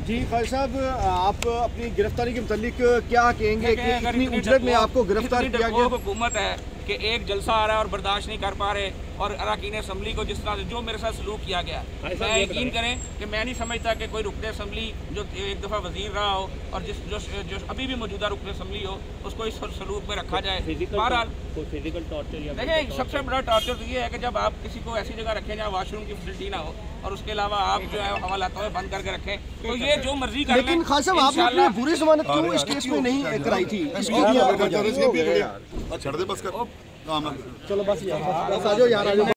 जी खालिद साहब, आप अपनी गिरफ्तारी के मुतालिक क्या कहेंगे कि इतनी उजरत में आपको गिरफ्तार किया गया? हुकूमत है कि एक जलसा आ रहा है और बर्दाश्त नहीं कर पा रहे, और अरकान असम्बली को जिस तरह से जो मेरे साथ सलूक किया गया, मैं यकीन करें कि मैं नहीं समझता कि कोई रुकन असम्बली जो एक दफ़ा वजीर रहा हो और जो अभी भी मौजूदा रुकन असम्बली हो उसको इस सलूक में रखा जाए। बहरहाल फिजिकल टॉर्चर, देखिए सबसे बड़ा टॉर्चर तो ये है कि जब आप किसी को ऐसी जगह रखें जहाँ वाशरूम की फैसिलिटी ना हो और उसके अलावा आप जो है हवालातों में बंद करके रखें, तो ये जो मर्जी कर लेकिन खालिद साहब आपने अपनी बुरी जमानत क्यों इस केस में नहीं कराई थी? छोड़ दे बस कर। चलो बस यार, बस आ जाओ यार, आ जाओ।